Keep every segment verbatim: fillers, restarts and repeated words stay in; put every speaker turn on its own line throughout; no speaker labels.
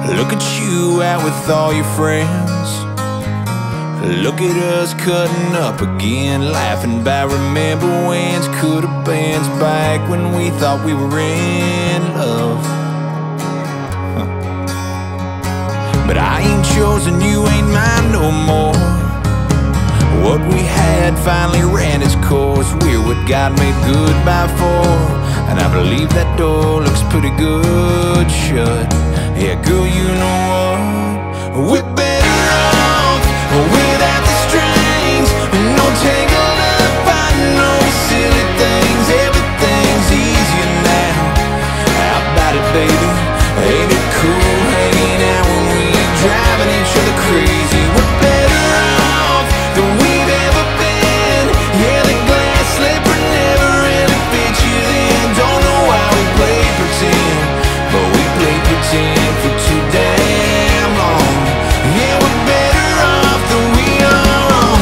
Look at you out with all your friends. Look at us cutting up again, laughing about remember when's, coulda beens, back when we thought we were in love. Huh. But I ain't chosen, you ain't mine no more. What we had finally ran its course. We're what God made goodbye for, and I believe that door looks pretty good shut. Yeah, girl, you know what? We're better off without the strings. No tangled up, fighting over silly things. Everything's easier now. How about it, baby? Ain't it cool hanging out when we ain't driving each other crazy? We're better off than we've ever been. Yeah, the glass slipper never really fit you then. Don't know why we played pretend, but we played pretend for too damn long. Yeah, we're better off than we are wrong.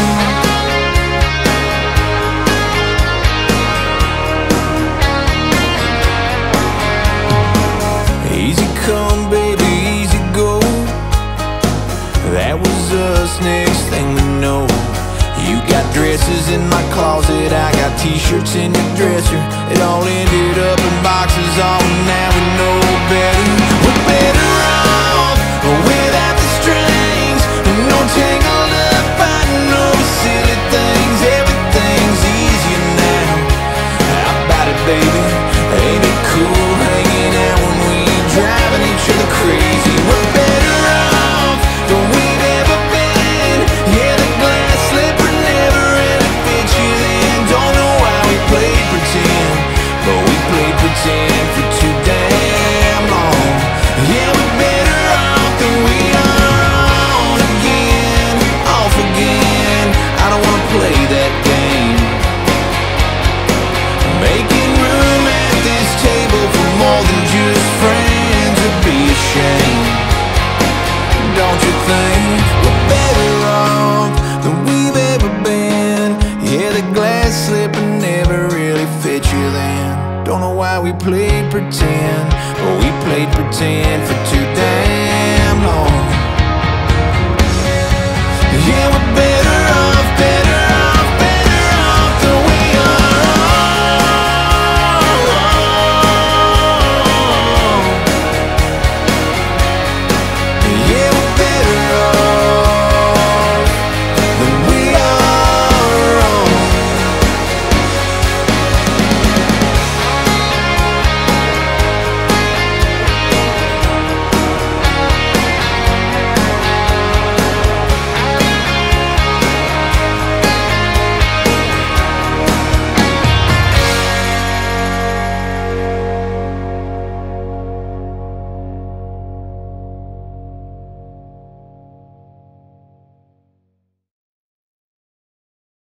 Easy come, baby, easy go. That was us, next thing we know. You got dresses in my closet, I got t-shirts in your dresser. It all ended up in boxes, all now we know better. We're better off without the strings. No tangled up, fighting over silly things. Everything's easier now. How about it, baby? Ain't it cool hanging out when we ain't driving each other crazy? We're better off than we've ever been. Yeah, the glass slipper never really fit you then. Don't know why we played pretend, but we played pretend for too damn long. Yeah, we're better off than we are on again, off again. I don't wanna play that game. Making room at this table for more than just friends would be a shame. Don't you think we're better off than we've ever been? Yeah, the glass slipper never really fit you then. Don't know why we played pretend, but we played pretend